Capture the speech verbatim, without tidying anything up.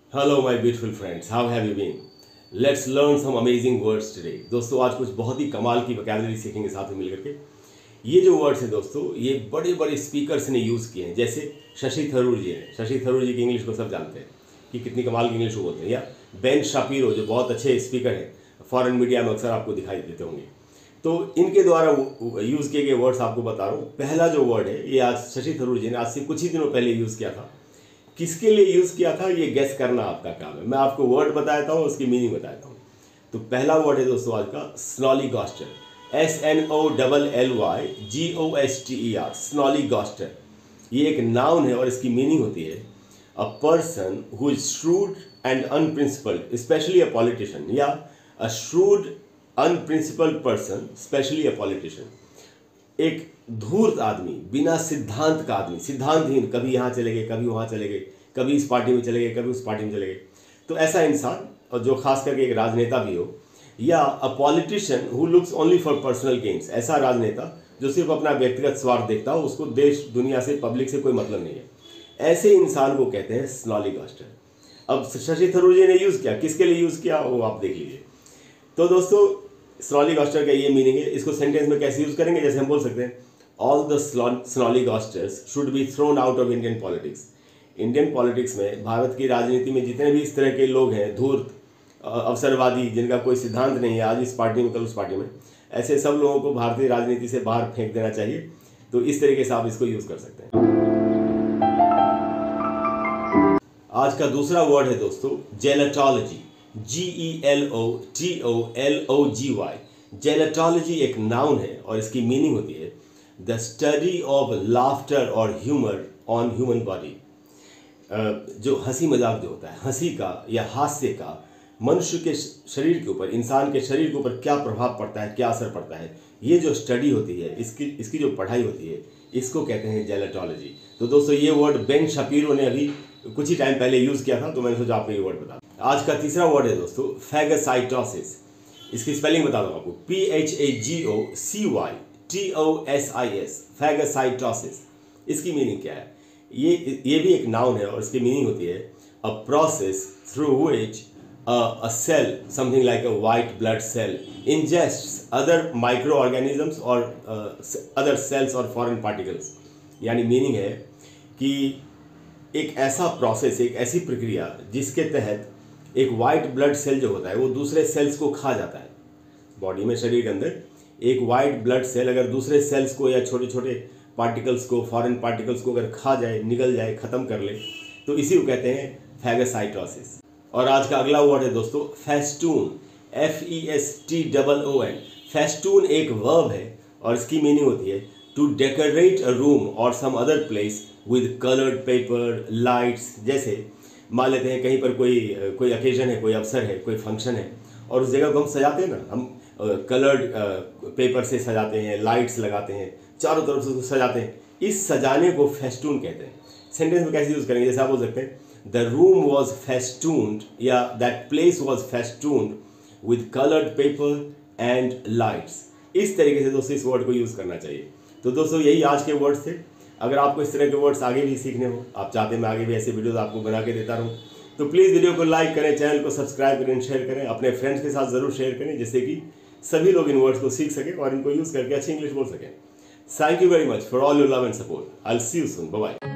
Hello my beautiful friends, how have you been? Let's learn some amazing words today. दोस्तों आज कुछ बहुत ही कमाल की वोकैबुलरी सीखेंगे साथ में मिलकर के। ये जो वर्ड्स हैं दोस्तों, ये बड़े बड़े स्पीकर्स ने यूज़ किए हैं, जैसे शशि थरूर जी हैं। शशि थरूर जी की इंग्लिश को सब जानते हैं कि कितनी कमाल की इंग्लिश वो बोलते हैं। या बेन शापिरो जो बहुत अच्छे स्पीकर हैं, फॉरेन मीडिया में अक्सर आपको दिखाई देते होंगे। तो इनके द्वारा यूज़ किए गए वर्ड्स आपको बता रहा हूँ। पहला जो वर्ड है ये आज शशि थरूर जी ने आज से कुछ ही दिनों पहले यूज़ किया था। किसके लिए यूज़ किया था ये गेस करना आपका काम है। मैं आपको वर्ड बताता हूँ, उसकी मीनिंग बताता हूँ। तो पहला वर्ड है दोस्तों आज का snollygoster. S N O double L Y G O S T E R, snollygoster. ये एक नाउन है और इसकी मीनिंग होती है a person who is shrewd and unprincipled, especially a politician, या a shrewd unprincipled person, especially a politician. एक धूर्त आदमी, बिना सिद्धांत का आदमी, सिद्धांतहीन, कभी यहाँ चले गए, कभी वहाँ चले गए, कभी इस पार्टी में चले गए, कभी उस पार्टी में चले गए। तो ऐसा इंसान, और जो खास करके एक राजनेता भी हो, या a politician who looks only for personal gains, ऐसा राजनेता जो सिर्फ अपना व्यक्तिगत स्वार्थ देखता हो, उसको देश दुनिया से, पब्लिक से कोई मतलब नहीं है। ऐसे इंसान को कहते हैं स्नॉलीगॉस्टर। अब शशि थरूर जी ने यूज़ किया, किसके लिए यूज़ किया वो आप देख लीजिए। तो दोस्तों स्नॉलीगॉस्टर का ये मीनिंग है। इसको सेंटेंस में कैसे यूज़ करेंगे, जैसे हम बोल सकते हैं all the snollygosters should be thrown out of Indian politics. Indian politics में, भारत की राजनीति में जितने भी इस तरह के लोग हैं, धूर्त, अवसरवादी, जिनका कोई सिद्धांत नहीं है, आज इस पार्टी में कल उस पार्टी में, ऐसे सब लोगों को भारतीय राजनीति से बाहर फेंक देना चाहिए। तो इस तरीके से आप इसको यूज़ कर सकते हैं। आज का दूसरा वर्ड है दोस्तों gelotology. G E L O T O L O G Y. Gelotology एक नाउन है और इसकी मीनिंग होती है द स्टडी ऑफ लाफ्टर और ह्यूमर ऑन ह्यूमन बॉडी। जो हंसी मजाक जो होता है, हंसी का या हास्य का मनुष्य के शरीर के ऊपर, इंसान के शरीर के ऊपर क्या प्रभाव पड़ता है, क्या असर पड़ता है, ये जो स्टडी होती है, इसकी इसकी जो पढ़ाई होती है, इसको कहते हैं जेलेटोलॉजी। तो दोस्तों ये वर्ड बेन शापिरो ने अभी कुछ ही टाइम पहले यूज़ किया था, तो मैंने सोचा आपको ये वर्ड बता। आज का तीसरा वर्ड है दोस्तों फैगोसाइटोसिस। इसकी स्पेलिंग बता दूँ आपको, P H A G O C Y T O S I S, phagocytosis. इसकी मीनिंग क्या है? ये ये भी एक नाउन है और इसकी मीनिंग होती है a process through which a cell, something like a white blood cell, ingests other micro organisms और अदर सेल्स और फॉरेन पार्टिकल्स। यानी मीनिंग है कि एक ऐसा प्रोसेस, एक ऐसी प्रक्रिया जिसके तहत एक वाइट ब्लड सेल जो होता है वो दूसरे सेल्स को खा जाता है। बॉडी में, शरीर के अंदर एक वाइट ब्लड सेल अगर दूसरे सेल्स को या छोटे छोटे पार्टिकल्स को, फॉरेन पार्टिकल्स को अगर खा जाए, निगल जाए, ख़त्म कर ले, तो इसी को कहते हैं फैगोसाइटोसिस। और आज का अगला वर्ड है दोस्तों festoon. F E S T double O N. Festoon एक वर्ब है और इसकी मीनिंग होती है टू डेकोरेट अ रूम और some other place with coloured paper, lights. जैसे मान लेते हैं कहीं पर कोई कोई ओकेजन है, कोई अवसर है, कोई फंक्शन है, और उस जगह को हम सजाते हैं ना, हम कलर्ड पेपर से सजाते हैं, लाइट्स लगाते हैं, चारों तरफ से सजाते हैं। इस सजाने को फेस्टून कहते हैं। सेंटेंस में कैसे यूज़ करेंगे, जैसे आप बोल सकते हैं द रूम वॉज फेस्टून्ड, या that place was festooned with coloured paper and lights. इस तरीके से दोस्तों इस वर्ड को यूज़ करना चाहिए। तो दोस्तों यही आज के वर्ड्स थे। अगर आपको इस तरह के वर्ड्स आगे भी सीखने हो, आप चाहते हैं मैं आगे भी ऐसे वीडियोस आपको बना के देता रहूं, तो प्लीज़ वीडियो को लाइक करें, चैनल को सब्सक्राइब करें, शेयर करें, अपने फ्रेंड्स के साथ ज़रूर शेयर करें, जिससे कि सभी लोग इन वर्ड्स को सीख सकें और इनको यूज़ करके अच्छी इंग्लिश बोल सकें। Thank you very much for all your love and support. I will see you soon. Bye bye.